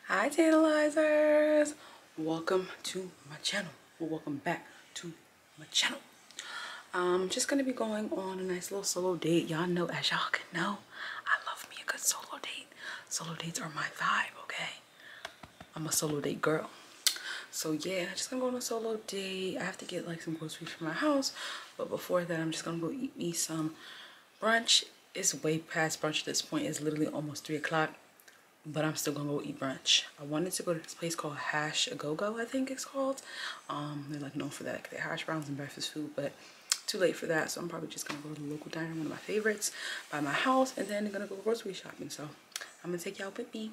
Hi Tantalizers, welcome to my channel, or welcome back to my channel. I'm just gonna be going on a nice little solo date. Y'all know, as y'all can know, I love me a good solo date. Solo dates are my vibe, okay? I'm a solo date girl. So yeah, just gonna go on a solo date. I have to get like some groceries for my house, but before that I'm just gonna go eat me some brunch. It's way past brunch at this point. It's literally almost 3 o'clock. But I'm still gonna go eat brunch. I wanted to go to this place called Hash A Go Go, I think it's called. They're like known for that, they're hash browns and breakfast food, but too late for that. So I'm probably just gonna go to the local diner, one of my favorites, by my house, and then I'm gonna go grocery shopping. So I'm gonna take y'all with me.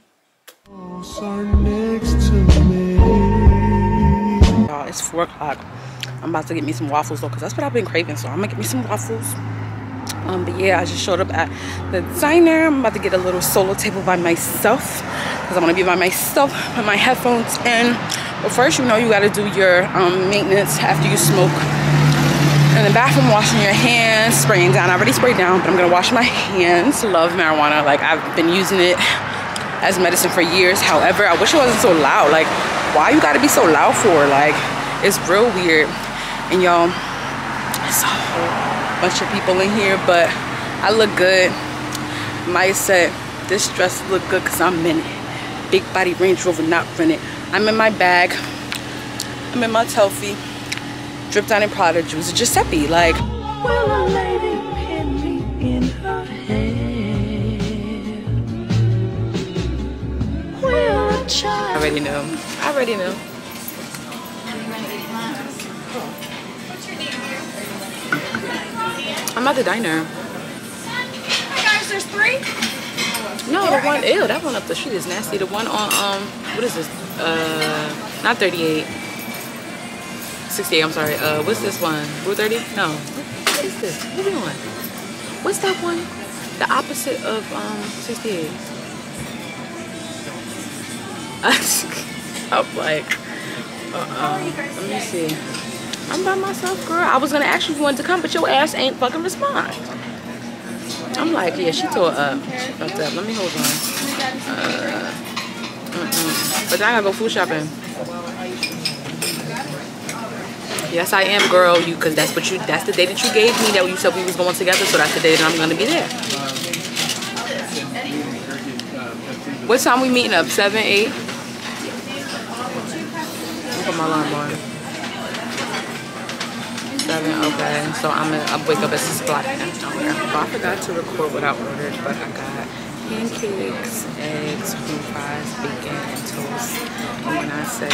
Y'all, it's 4 o'clock. I'm about to get me some waffles though, because that's what I've been craving. So I'm gonna get me some waffles. But yeah, I just showed up at the diner. I'm about to get a little solo table by myself because I want to be by myself with my headphones in. But first, you know, you got to do your maintenance after you smoke. In the bathroom, washing your hands, spraying down. I already sprayed down, but I'm going to wash my hands. Love marijuana. Like, I've been using it as medicine for years. However, I wish it wasn't so loud. Like, why you got to be so loud for? Like, it's real weird. And y'all, it's a whole bunch of people in here, but I look good. Maya said this dress look good because I'm in it. Big body Range Rover, not rented. I'm in my bag. I'm in my Telfie. Dripped down in Prada juice. Giuseppe, like. Will a lady pin me in her hand? Will a child? I already know. I already know. I'm at the diner. Hi guys, there's 3? No, the one, ew, that one up the street is nasty. The one on, what is this? Not 38. 68, I'm sorry. What's this one? Route 30? No. What is this? What are you doing? What's that one? The opposite of, 68. I'm like, let me see. I'm by myself, girl. I was gonna ask you if you wanted to come, but your ass ain't fucking respond. I'm like, yeah, she tore up. She fucked up. Let me hold on. But then I gotta go food shopping. Yes, I am, girl. You, cause that's the day that you gave me that you said we was going together. So that's the day that I'm gonna be there. What time we meeting up? 7, 8? I'll put my alarm on. 7, okay, so I'll wake up at 6 o'clock. I forgot to record what I ordered, but I got pancakes, eggs, french fries, bacon, and toast. And when I say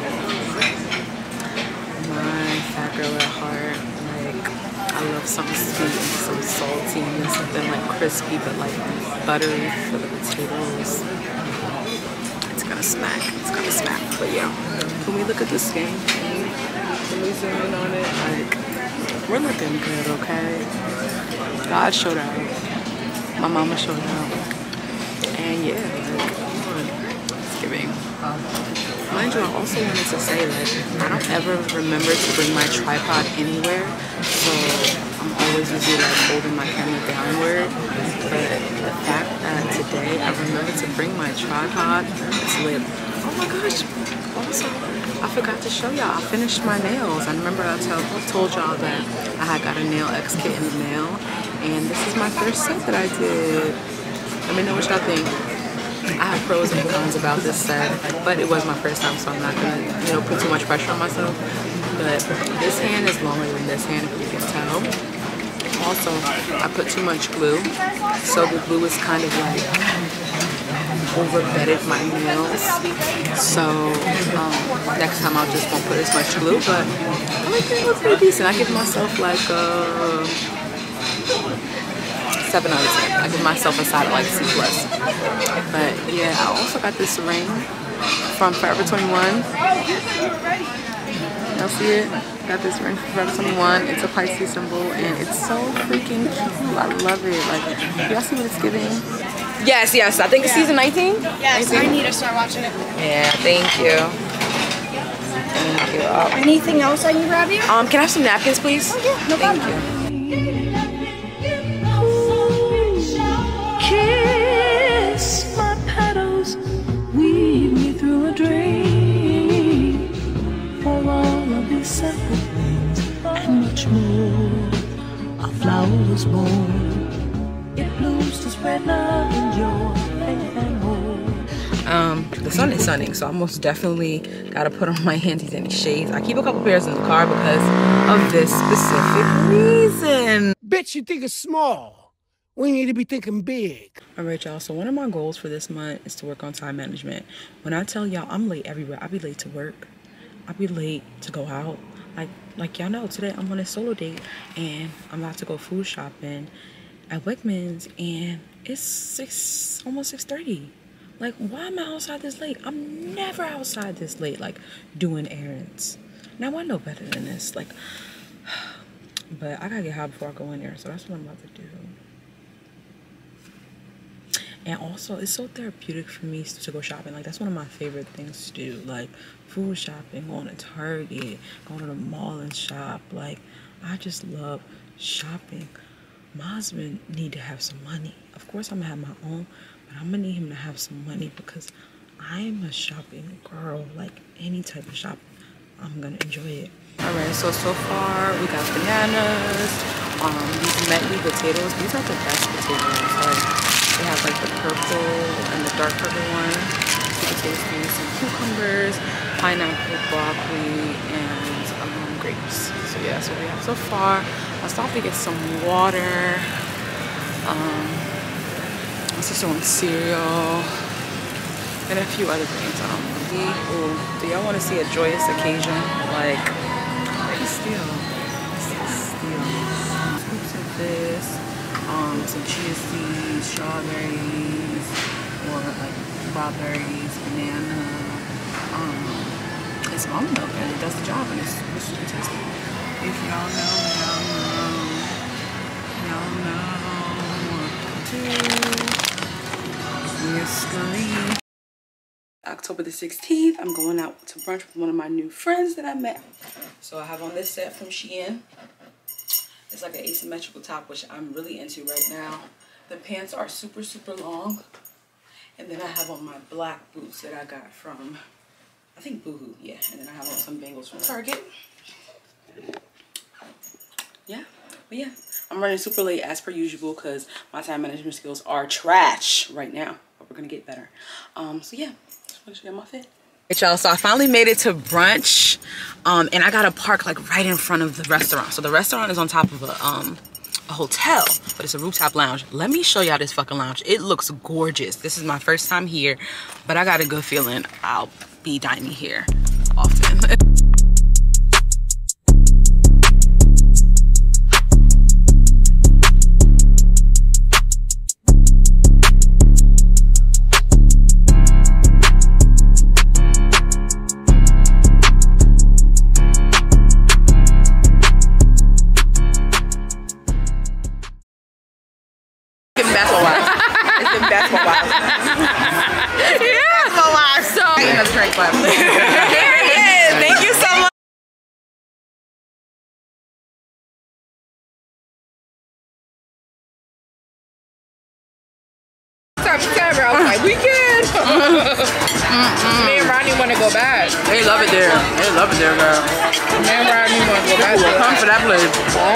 my fat girl at heart, like, I love something sweet and some salty and then something like crispy but like buttery for the potatoes. It's gonna smack. It's gonna smack. But yeah, when we look at the skin, when we zoom in on it, like, we're looking good, okay? God showed out. My mama showed out. And yeah, like, come on. It's giving. Mind you, I also wanted to say, like, I don't ever remember to bring my tripod anywhere. So I'm always usually like holding my camera downward. But the fact that today I remembered to bring my tripod, it's lit. Oh my gosh. Also, I forgot to show y'all, I finished my nails. I remember I told y'all that I had got a nail X kit in the mail, and this is my first set that I did. Let me know what y'all think. I have pros and cons about this set, but it was my first time, so I'm not gonna, you know, put too much pressure on myself. But this hand is longer than this hand, if you can tell. Also, I put too much glue, so the glue is kind of like over bedded my nails, so next time I just won't put as much glue, but I like it looks pretty decent. I give myself like 7 out of 10. I give myself a solid like C+. But yeah, I also got this ring from Forever 21. Y'all see it? Got this ring from Forever 21. It's a Pisces symbol and it's so freaking cute. I love it. Like, y'all see what it's giving? Yes, yes. I think it's season 19. Yes, 19? I need to start watching it. Yeah, thank you. Thank you. Anything else I can grab you? Can I have some napkins, please? Oh, yeah, no problem. Thank you. Kiss my petals, weave me once more. It blooms to spread love and joy and hope. The sun is sunning, so I most definitely gotta put on my anti-tanning shades. I keep a couple pairs in the car because of this specific reason. Bitch, you think it's small. We need to be thinking big. All right, y'all, so one of my goals for this month is to work on time management. When I tell y'all I'm late everywhere, I be late to work, I be late to go out. Like y'all know, today I'm on a solo date and I'm about to go food shopping at Wegmans, and it's almost 6:30. Like, why am I outside this late? I'm never outside this late, like, doing errands. Now, I know better than this, like, but I gotta get high before I go in there, so that's what I'm about to do. And also, it's so therapeutic for me to go shopping. Like, that's one of my favorite things to do. Like, food shopping, going to Target, going to the mall and shop. Like, I just love shopping. My husband need to have some money. Of course, I'm gonna have my own, but I'm gonna need him to have some money because I'm a shopping girl. Like, any type of shopping, I'm gonna enjoy it. All right, so far we got bananas, these medley potatoes. These are the best potatoes. Like, they have like the purple and the dark purple one, super tasty. Some cucumbers, pineapple, broccoli, and grapes. So yeah, that's what we have so far. I stopped to get some water. My sister wants cereal and a few other things. Do y'all want to see a joyous occasion? Like, still. Scoops of this, some chia seeds, strawberries, or like strawberries, banana, and some almond milk, and it does the job, and it's super tasty. If y'all know what to do. October the 16th, I'm going out to brunch with one of my new friends that I met. So I have on this set from Shein. It's like an asymmetrical top, which I'm really into right now. The pants are super long. And then I have on my black boots that I got from, I think Boohoo, yeah. And then I have on some bangles from Target. Yeah, but yeah. I'm running super late as per usual because my time management skills are trash right now. But we're gonna get better. So yeah, just wanna show you my fit. Right, y'all, so I finally made it to brunch. And I gotta park like right in front of the restaurant. So the restaurant is on top of a hotel, but it's a rooftop lounge. Let me show y'all this fucking lounge. It looks gorgeous. This is my first time here, but I got a good feeling I'll be dining here often. Thank you so much. I was like, we good. Me and Rodney want to go back. They love it there. They love it there, girl. Me and Rodney want to go back. We'll come for that place.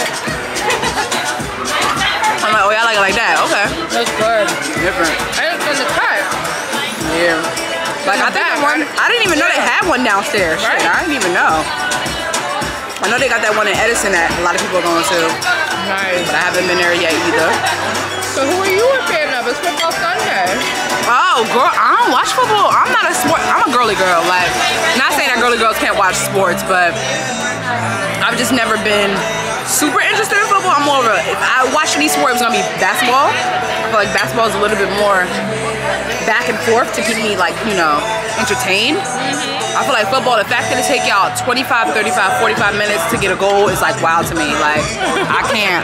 I'm like, oh, y'all like it like that? Okay. That's good. Different. And it's in the cut. Yeah. Like, I think I didn't even know they had one downstairs. Right. Shit, I didn't even know. I know they got that one in Edison that a lot of people are going to. Nice. But I haven't been there yet either. So who are you a fan of? It's Football Sunday. Oh, girl, I don't watch football. I'm not a sport. I'm a girly girl. Like, not saying that girly girls can't watch sports, but I've just never been super interested in football. I'm more of a, if I watch any sport, it's gonna be basketball. I feel like basketball is a little bit more back and forth to keep me, like, you know, entertained. I feel like football, the fact that it take y'all 25, 35, 45 minutes to get a goal is like wild to me. Like, I can't.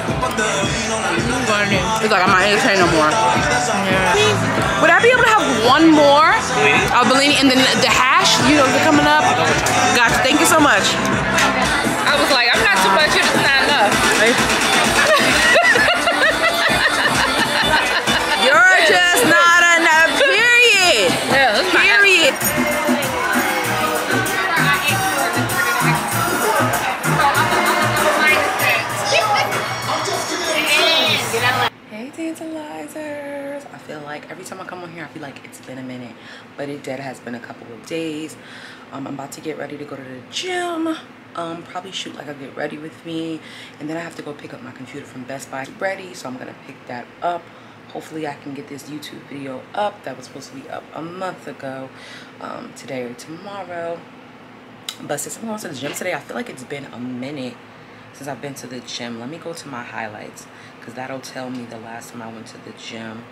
It's like I'm not entertained no more. Yeah. Would I be able to have one more of Bellini and then the hash? You know, they're coming up. Gotcha. Thank you so much. I was like, I'm not too much. You're just not enough. You're just not enough. Period. Yeah, period. every time I come on here, I feel like it's been a minute, but it dead has been a couple of days. I'm about to get ready to go to the gym. Probably shoot like a get ready with me, and then I have to go pick up my computer from Best Buy ready, so I'm gonna pick that up. Hopefully I can get this YouTube video up that was supposed to be up a month ago, today or tomorrow. But since I'm going to the gym today, I feel like it's been a minute since I've been to the gym. Let me go to my highlights, because that'll tell me the last time I went to the gym.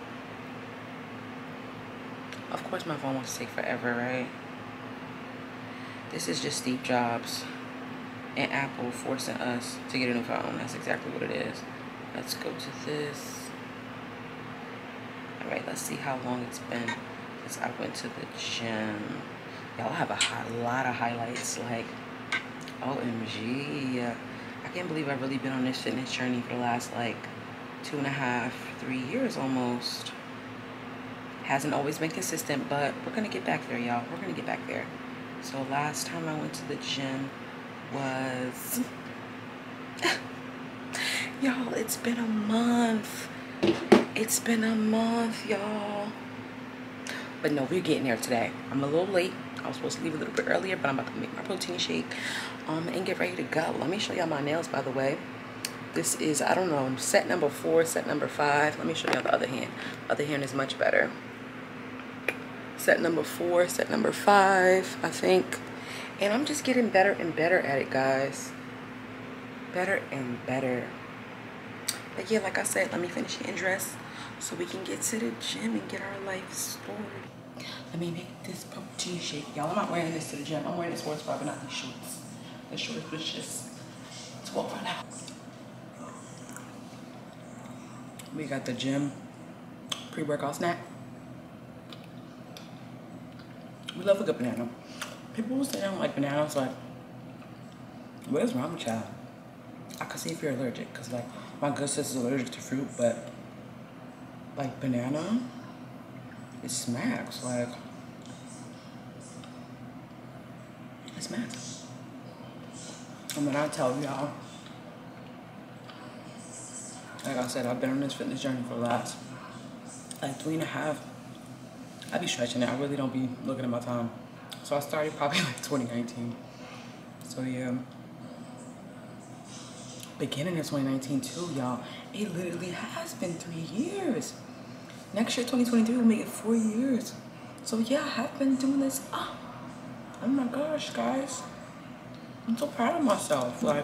Of course my phone wants to take forever, right? This is just Steve Jobs and Apple forcing us to get a new phone. That's exactly what it is. Let's go to this. All right, let's see how long it's been since I went to the gym. Y'all have a lot of highlights, like, OMG. I can't believe I've really been on this fitness journey for the last, like, 2.5, 3 years almost. Hasn't always been consistent, but we're gonna get back there, y'all. We're gonna get back there. So last time I went to the gym was... Y'all, it's been a month. It's been a month, y'all. But no, we're getting there today. I'm a little late. I was supposed to leave a little bit earlier, but I'm about to make my protein shake and get ready to go. Let me show y'all my nails, by the way. This is, I don't know, set number 4, set number 5. Let me show y'all the other hand. The other hand is much better. Set number 4, set number 5, I think. And I'm just getting better and better at it, guys. Better and better. But yeah, like I said, let me finish getting dressed so we can get to the gym and get our life started. Let me make this protein shake. Y'all, I'm not wearing this to the gym. I'm wearing this sports bra, but not these shorts. The shorts was just 12 right now. We got the gym pre-workout snack. We love a good banana. People who say they don't like bananas, like, what is wrong with y'all? I can see if you're allergic, because, like, my good sister's allergic to fruit, but, like, banana, it smacks, like, it smacks. And then I tell y'all, like I said, I've been on this fitness journey for the last, like, 3.5. I be stretching it. I really don't be looking at my time. So I started probably like 2019. So yeah. Beginning of 2019 too, y'all. It literally has been 3 years. Next year, 2023, will make it 4 years. So yeah, I have been doing this. Oh my gosh, guys. I'm so proud of myself. Like,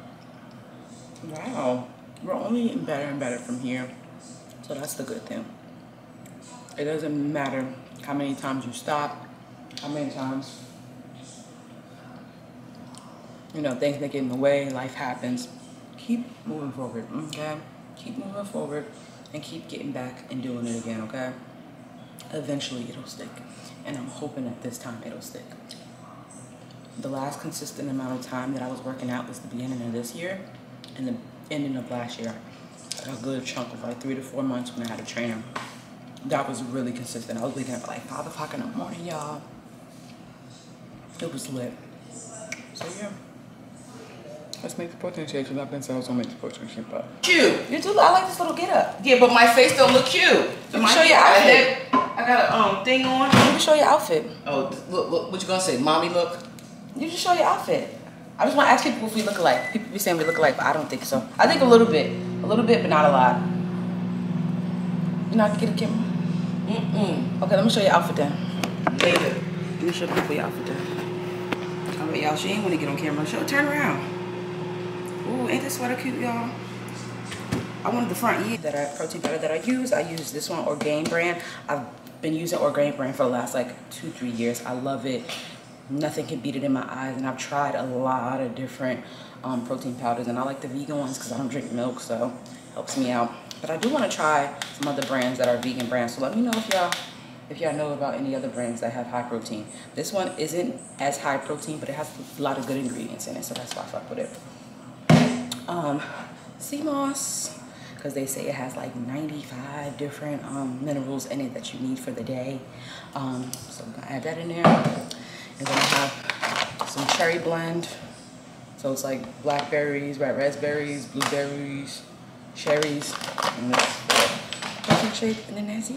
wow. We're only getting better and better from here. So that's the good thing. It doesn't matter how many times you stop, how many times, you know, things that get in the way, life happens. Keep moving forward, okay? Keep moving forward and keep getting back and doing it again, okay? Eventually it'll stick. And I'm hoping that this time it'll stick. The last consistent amount of time that I was working out was the beginning of this year and the ending of last year. A good chunk of like 3 to 4 months when I had a trainer. That was really consistent. I was waking up at like 5 o'clock in the morning, y'all. It was lit. So yeah. Let's make the protein shake, because I've been saying I was gonna make the protein shake, but cute. You do. I like this little get up. Yeah, but my face don't look cute. Let me show your outfit. I got a thing on. Let me show your outfit. Oh, look, what you gonna say? Mommy look? You just show your outfit. I just want to ask people if we look alike. People be saying we look alike, but I don't think so. I think a little bit, but not a lot. You know, I can get a camera. Okay, let me show your outfit then. Later. Let me show people your outfit then. All right, y'all. She ain't want to get on camera. Show. Turn around. Ooh, ain't this sweater cute, y'all? I wanted the front protein powder that I use this one, Orgain brand. I've been using Orgain brand for the last like 2-3 years. I love it. Nothing can beat it in my eyes, and I've tried a lot of different protein powders, and I like the vegan ones because I don't drink milk, so it helps me out. But I do want to try some other brands that are vegan brands, so let me know if y'all know about any other brands that have high protein. This one isn't as high protein, but it has a lot of good ingredients in it, so that's why I fuck with it. Sea moss, because they say it has like 95 different minerals in it that you need for the day. So we're gonna add that in there. And then I have some cherry blend. So it's like blackberries, red raspberries, blueberries, cherries. protein shake, and then Nancy.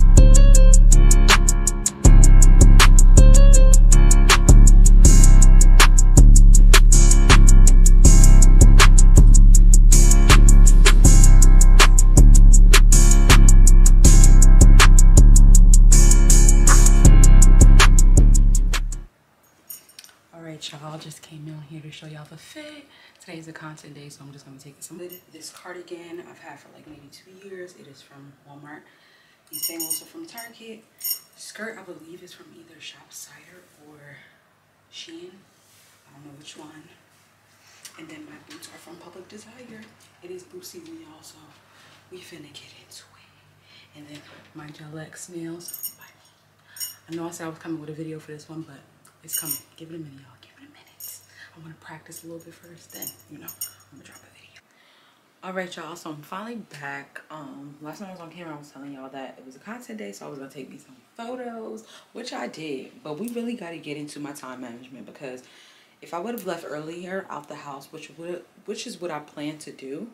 Y'all, just came in here to show y'all the fit. Today is a content day, so I'm just gonna take some of this cardigan I've had for like maybe 2 years. It is from Walmart. These bangles are from Target. Skirt, I believe, is from either Shopsider or Shein. I don't know which one. And then my boots are from Public Desire. It is boot season, y'all, so we finna get into it. And then my Gel X nails. I know I said I was coming with a video for this one, but it's coming. Give it a minute, y'all. I want to practice a little bit first, then, you know, I'm gonna drop a video. All right, y'all, so I'm finally back. Last time I was on camera, I was telling y'all that it was a content day, so I was gonna take me some photos, which I did. But we really got to get into my time management, because if I would have left earlier out the house, which is what I plan to do,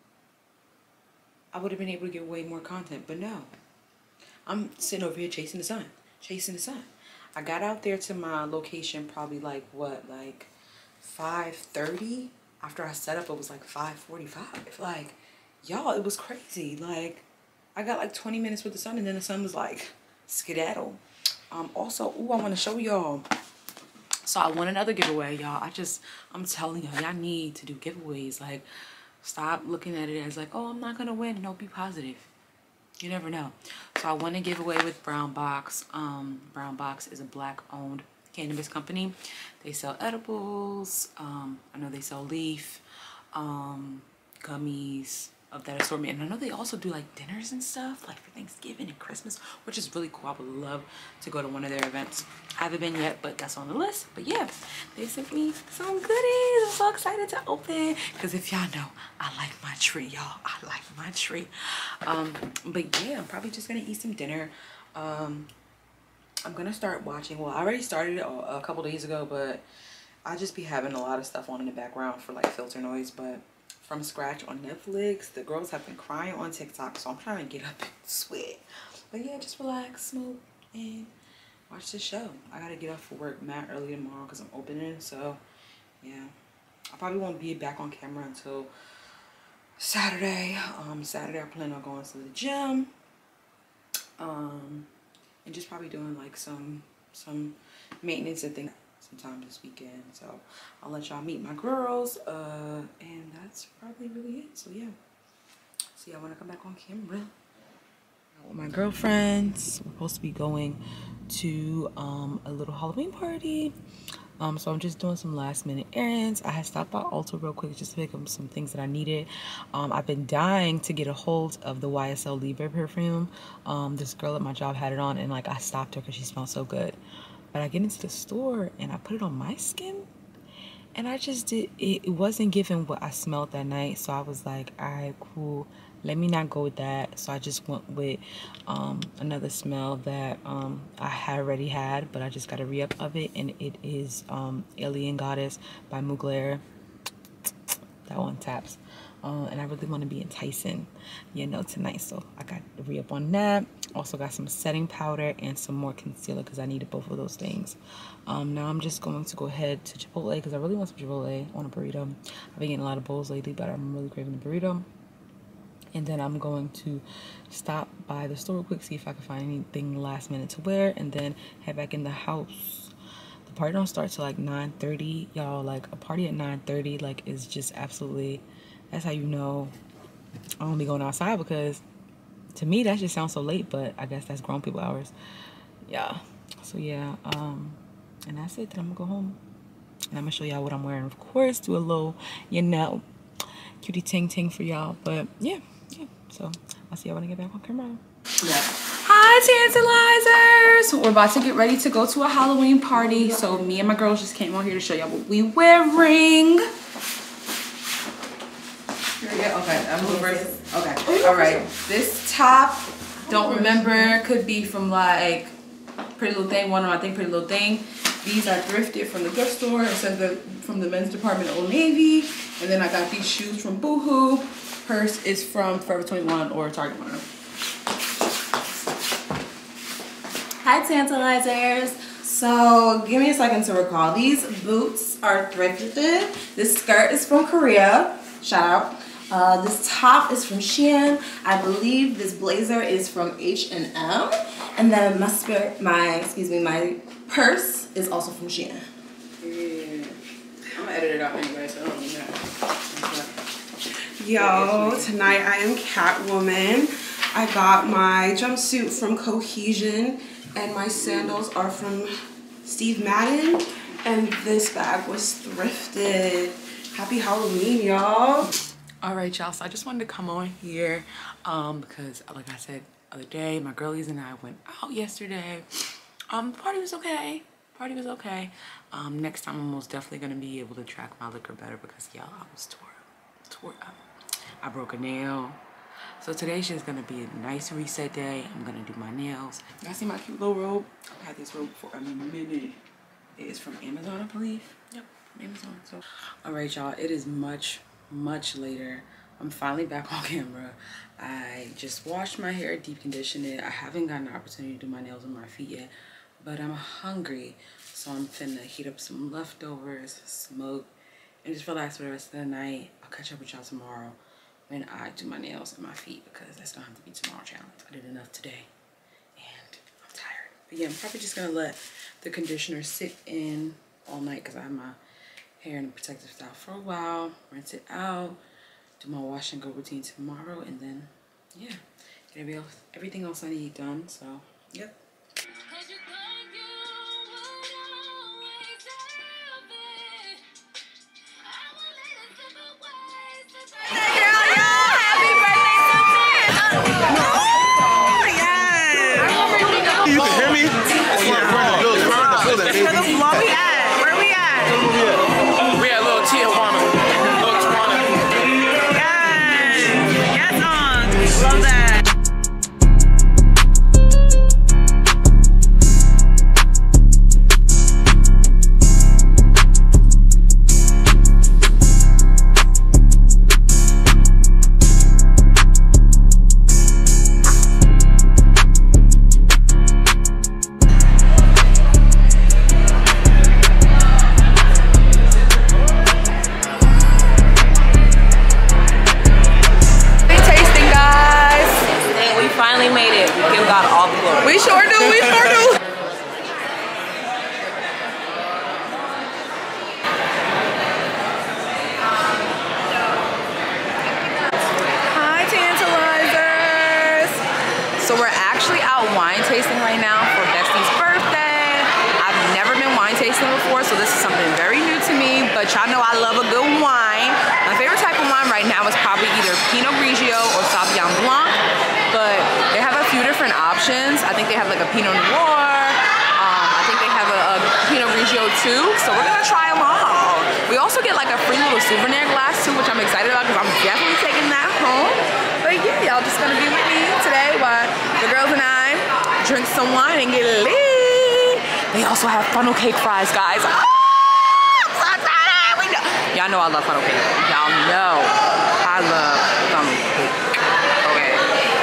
I would have been able to get way more content. But no, I'm sitting over here chasing the sun, chasing the sun. I got out there to my location probably like what, like 5:30. After I set up, it was like 5:45. Like, y'all, it was crazy. Like, I got like 20 minutes with the sun, and then the sun was like skedaddle. Also, ooh, I want to show y'all. So I won another giveaway, y'all. I'm telling y'all need to do giveaways. Like, stop looking at it as like, oh, I'm not gonna win. No, be positive. You never know. So I won a giveaway with Brown Box. Brown Box is a Black-owned cannabis company. They sell edibles. I know they sell leaf, gummies of that assortment. And I know they also do like dinners and stuff, like for Thanksgiving and Christmas, which is really cool. I would love to go to one of their events. I haven't been yet, but that's on the list. But yeah, they sent me some goodies. I'm so excited to open, because if y'all know, I like my tree, y'all. I like my tree. But yeah, I'm probably just gonna eat some dinner. I'm gonna start watching. Well, I already started it a couple days ago, but I just be having a lot of stuff on in the background for like filter noise. But From Scratch on Netflix. The girls have been crying on TikTok, so I'm trying to get up and sweat. But yeah, just relax, smoke, and watch the show. I gotta get up for work mad early tomorrow because I'm opening. So yeah, I probably won't be back on camera until Saturday. Saturday I plan on going to the gym. And just probably doing like some maintenance and things sometime this weekend. So I'll let y'all meet my girls, and that's probably really it. So yeah, see y'all when I come back on camera. With my girlfriends, we're supposed to be going to a little Halloween party. So I'm just doing some last minute errands. I had stopped by Ulta real quick just to pick up some things that I needed. I've been dying to get a hold of the YSL Libre perfume. This girl at my job had it on, and like I stopped her because she smelled so good. But I get into the store and I put it on my skin, and I just did, it wasn't giving what I smelled that night. So I was like, all right, cool. Let me not go with that. So I just went with another smell that I had already had, but I just got a re-up of it, and it is Alien Goddess by Mugler. That one taps. And I really want to be enticing, you know, tonight. So I got a re-up on that. Also got some setting powder and some more concealer because I needed both of those things. Now I'm just going to go ahead to Chipotle because I really want some Chipotle on a burrito. I've been getting a lot of bowls lately, but I'm really craving a burrito. And then I'm going to stop by the store real quick, see if I can find anything last minute to wear, and then head back in the house. The party don't start till like 9:30, y'all. Like a party at 9:30, like, is just absolutely, that's how you know I won't be going outside, because to me that just sounds so late, but I guess that's grown people hours. Yeah. So yeah, and that's it. Then I'm gonna go home and I'm gonna show y'all what I'm wearing. Of course, do a little, you know, cutie ting ting for y'all. But yeah. So I'll see y'all when I get back on camera. Yeah. Hi, Tantalizers! We're about to get ready to go to a Halloween party. So me and my girls just came on here to show y'all what we wearing. Here we go. Okay, I'm first. Okay. All right. This top, don't remember, could be from like Pretty Little Thing. One of them, I think Pretty Little Thing. These are thrifted from the thrift store instead of from the men's department at Old Navy. And then I got these shoes from Boohoo. Purse is from Forever 21 or Target, one of them. Hi Tantalizers. So give me a second to recall. These boots are thrifted. This skirt is from Korea. Shout out. This top is from Shein. I believe this blazer is from H&M. And then my purse is also from Shein. Yeah. I'm gonna edit it out anyway, so I don't need that. Yo, tonight I am Catwoman. I got my jumpsuit from Cohesion and my sandals are from Steve Madden. And this bag was thrifted. Happy Halloween, y'all. All right, y'all, so I just wanted to come on here because like I said the other day, my girlies and I went out yesterday. The party was okay. Next time I'm most definitely gonna be able to track my liquor better because y'all, I was tore up. I broke a nail. So today's just gonna be a nice reset day. I'm gonna do my nails. Y'all see my cute little robe? I've had this robe for a minute. It is from Amazon, I believe. Yep, from Amazon. So, all right, y'all, it is much later. I'm finally back on camera. I just washed my hair, deep conditioned it. I haven't gotten the opportunity to do my nails and my feet yet, but I'm hungry. So I'm finna heat up some leftovers, smoke, and just relax for the rest of the night. I'll catch up with y'all tomorrow when I do my nails and my feet because that's gonna have to be tomorrow challenge. I did enough today and I'm tired. But yeah, I'm probably just gonna let the conditioner sit in all night because I have my hair in a protective style for a while, rinse it out, do my wash and go routine tomorrow, and then yeah, get everything else I need done. So yep. You can hear me? Where we at? We at Little Tijuana. Yes, love that. So we're actually out wine tasting right now for Bestie's birthday. I've never been wine tasting before, so this is something very new to me, but y'all know I love a good wine. My favorite type of wine right now is probably either Pinot Grigio or Sauvignon Blanc, but they have a few different options. I think they have like a Pinot Noir. I think they have a Pinot Grigio too, so we're gonna try them all. We also get like a free little souvenir glass too, which I'm excited about because I'm definitely taking that home. But yeah, y'all just gonna be with me today while the girls and I drink some wine and get lit. They also have funnel cake fries, guys. Oh, I'm so excited! Y'all know I love funnel cake. Y'all know I love funnel cake. Okay.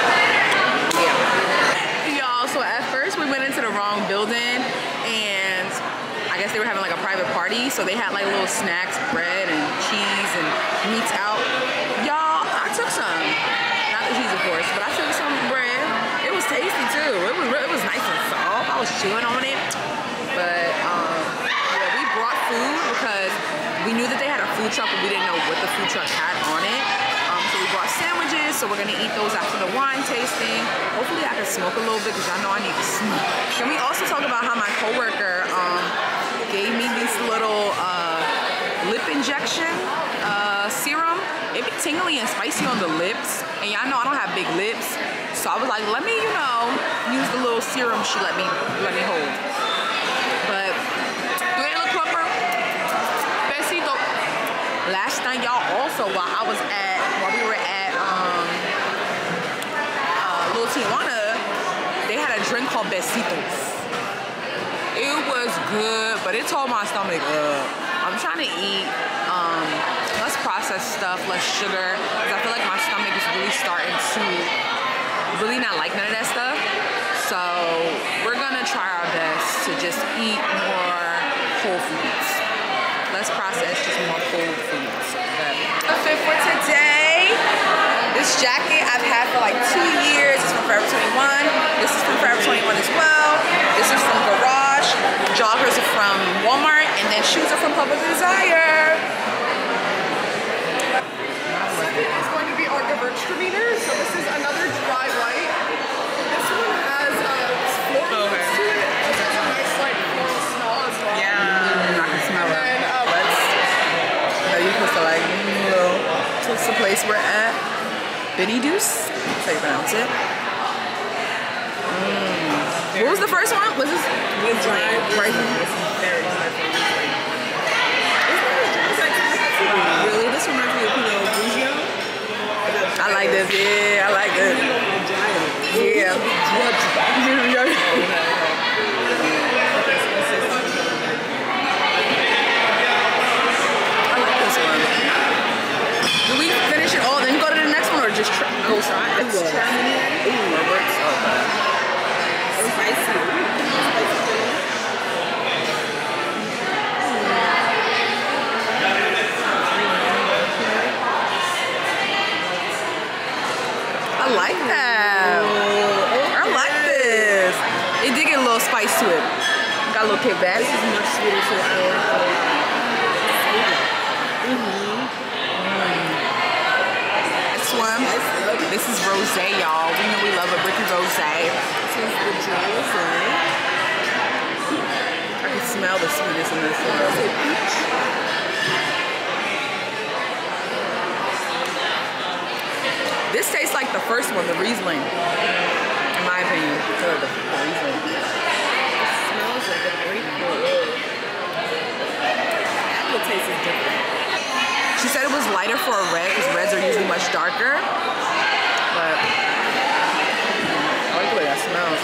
Yeah. Y'all, so at first we went into the wrong building and I guess they were having like a private party, so they had like little snacks, bread and cheese and meats out. Y'all, I took some. Not the cheese, of course, but I took some bread. It was tasty too. It was nice and soft. I was chewing on it. But yeah, we brought food because we knew that they had a food truck, but we didn't know what the food truck had on it. So we brought sandwiches, so we're gonna eat those after the wine tasting. Hopefully I can smoke a little bit because y'all know I need to smoke. Can we also talk about how my coworker gave me this little lip injection serum? It be tingly and spicy on the lips, and y'all know I don't have big lips, so I was like, let me, you know, use the little serum she let me hold. But do it look proper? Besito. Last night, y'all, also while we were at Little Tijuana, they had a drink called Besitos. It was good, but it told my stomach up. I'm trying to eat less processed stuff, less sugar, because I feel like my stomach is really starting to really not like none of that stuff. So we're gonna try our best to just eat more whole foods. Less processed, just more whole foods. Outfit for today. This jacket I've had for like 2 years. It's from Forever 21. This is from Forever 21 as well. This is from Garage. Joggers are from Walmart, and then shoes are from Public Desire. Second is going to be our Gewürztraminer. So this is another dry white. This one has floral notes to it. It has a nice like floral smell as well. Yeah, I can smell it. And You supposed to like what's the place we're at? Benny Deuce? That's how you pronounce it. What was the first one? Was this? Right here. Really? This reminds me of Pinot Grigio? I like this. Yeah, I like this. Yeah. I like this one. Do we finish it all, then go to the next one, or just go try? Let's try it. Ooh, it works so good. It's spicy. I like that. I like this. It did get a little spice to it. Got a little kickback. This is much sweeter, so I like it. This one. This is rosé, y'all. We know we love a bricky rosé. This is the dry rosé. I can smell the sweetness in this one. This tastes like the first one, the Riesling, in my opinion. The Riesling. It smells like a grapefruit. Apple taste is different. She said it was lighter for a red, because reds are usually much darker. But I like the way that smells.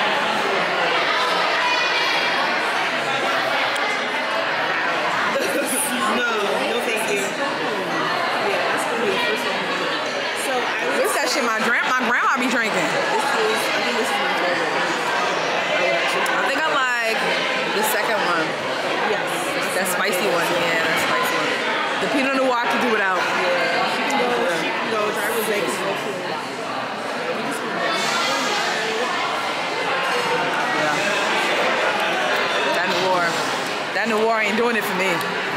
No, thank you. Yeah, that's gonna be the first one. So What's that shit my grandma be drinking? I think this is my favorite. I think I like the second one. Yes. That spicy one. Yeah, that spicy one. The Pinot Noir I can do without. She can go. Dry rosé can go too. That Noir ain't doing it for me.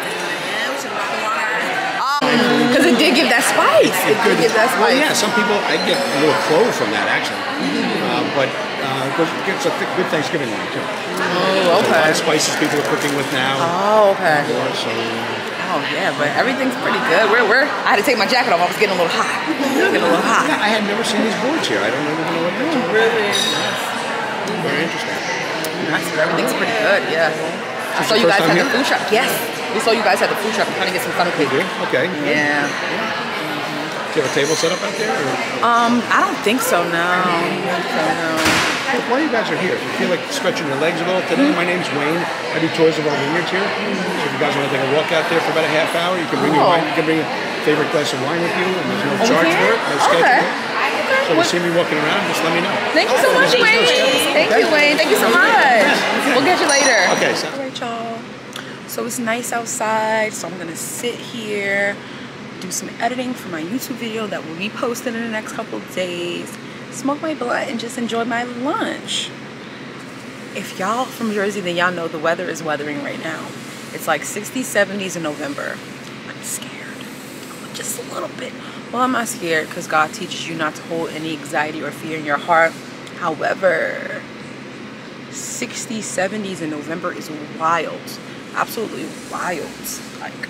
Because it did give that spice. It did give that Well, spice. yeah, some people, I get a little clove from that, actually. But it's a good Thanksgiving one, too. Oh, A lot okay. of spices people are cooking with now. Oh, okay. So, Oh, yeah, but everything's pretty good. I had to take my jacket off. I was getting a little hot. Getting a little hot. yeah, I had never seen these boards here. I don't even know what that's about. Really? Very interesting. Nice, but everything's pretty good, yeah. I saw you your guys first had time the food truck. Yes. We saw you guys had the food truck. I'm trying to get some funnel cake. Okay. Yeah. Do you have a table set up out there? Or? I don't think so, no. While you guys are here, if you feel like stretching your legs at all today, my name's Wayne. I do tours of our vineyards here. So if you guys want to take a walk out there for about a half hour, you can bring your wine. You can bring a favorite glass of wine with you, and there's no charge for it, no schedule. Okay. So if you see me walking around, just let me know. Thank you so much, Wayne. Thank you, Wayne. Thank you so much. We'll get you later. Okay, so. All right, y'all. So it's nice outside, so I'm gonna sit here, do some editing for my YouTube video that will be posted in the next couple of days, smoke my blunt, and just enjoy my lunch. If y'all from Jersey, then y'all know the weather is weathering right now. It's like 60s, 70s in November. I'm scared, just a little bit. Well, I'm not scared because God teaches you not to hold any anxiety or fear in your heart. However, 60s, 70s in November is wild. Absolutely wild. Like,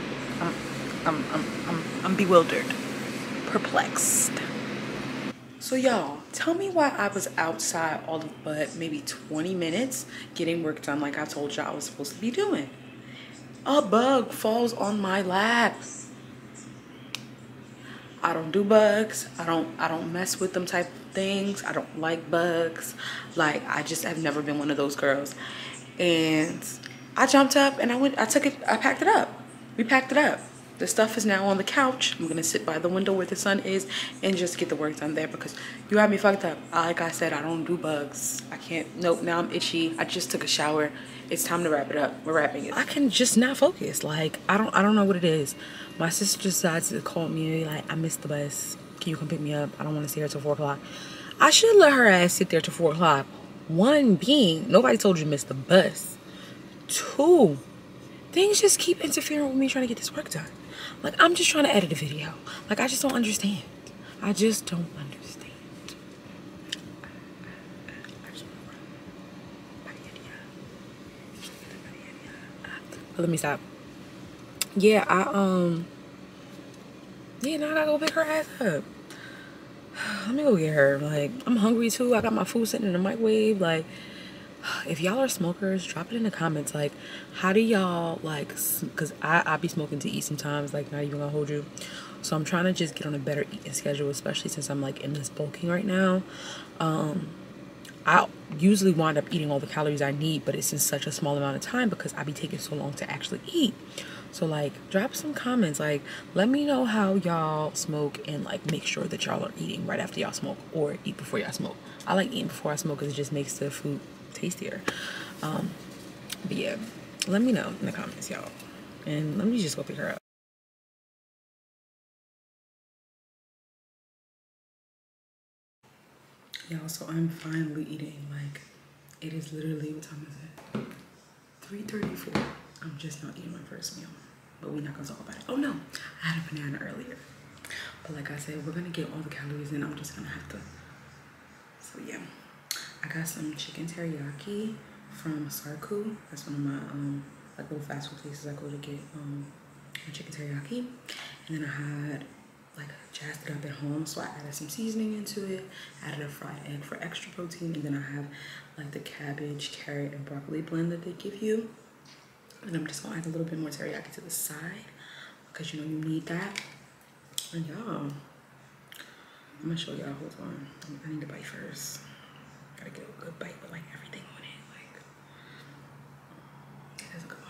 I'm bewildered, perplexed. So y'all, tell me why I was outside all of but maybe 20 minutes getting work done like I told y'all I was supposed to be doing. A bug falls on my lap. I don't do bugs. I don't mess with them type of things. I don't like bugs. Like, I just have never been one of those girls. And I jumped up and I packed it up. We packed it up. the stuff is now on the couch. I'm gonna sit by the window where the sun is and just get the work done there because you have me fucked up. Like I said, I don't do bugs. I can't. Nope. Now I'm itchy. I just took a shower. It's time to wrap it up. We're wrapping it. I can just not focus. Like I don't know what it is. My sister just decided to call me like, I missed the bus. Can you come pick me up? I don't want to stay here till 4 o'clock. I should let her ass sit there till 4 o'clock. One being, nobody told you to miss the bus. Two, things just keep interfering with me trying to get this work done. Like, I'm just trying to edit a video. Like, I just don't understand. I just don't understand. But let me stop. Yeah, yeah, now I gotta go pick her ass up. Let me go get her. Like, I'm hungry too. I got my food sitting in the microwave. Like, if y'all are smokers, drop it in the comments. Like, how do y'all like, because I be smoking to eat sometimes, like, not even gonna hold you. So I'm trying to just get on a better eating schedule, especially since I'm like in this bulking right now. I usually wind up eating all the calories I need, but it's in such a small amount of time because I be taking so long to actually eat. So like, drop some comments. Like, let me know how y'all smoke and like make sure that y'all are eating right after y'all smoke or eat before y'all smoke. I like eating before I smoke because it just makes the food tastier. But yeah, let me know in the comments, y'all. And let me just go pick her up. Y'all, so I'm finally eating. Like, it is literally, what time is it? 3:34. I'm just not eating my first meal, but we're not gonna talk about it. Oh no, I had a banana earlier. But like I said, we're gonna get all the calories in. I'm just gonna have to. So yeah, I got some chicken teriyaki from Sarku. That's one of my like little fast food places I go to get my chicken teriyaki. And then I had like jazzed it up at home, so I added some seasoning into it, added a fried egg for extra protein, and then I have like the cabbage, carrot, and broccoli blend that they give you. And I'm just gonna add a little bit more teriyaki to the side because you know you need that. And y'all, I'm gonna show y'all. Hold on, I need to bite first. Gotta get a good bite with like everything on it. Like, it is a good one.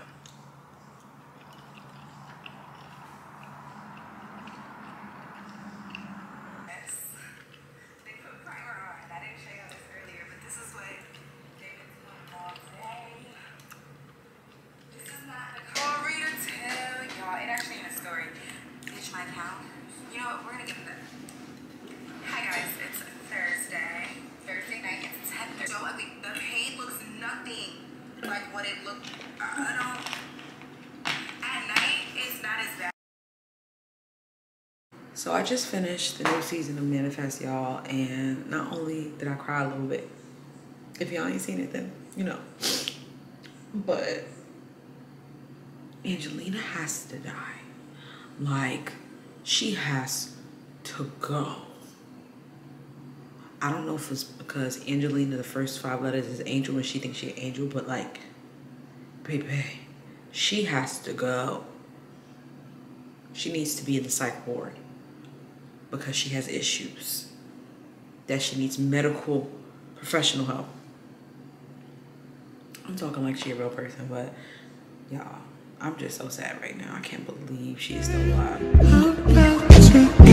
So I just finished the new season of Manifest, y'all, and not only did I cry a little bit, if y'all ain't seen it then, you know, but Angelina has to die. Like, she has to go. I don't know if it's because Angelina, the first 5 letters is Angel and she thinks she's an angel, but like, baby, she has to go. She needs to be in the psych ward because she has issues that she needs medical professional help. I'm talking like she a real person, but y'all, I'm just so sad right now. I can't believe she is still alive.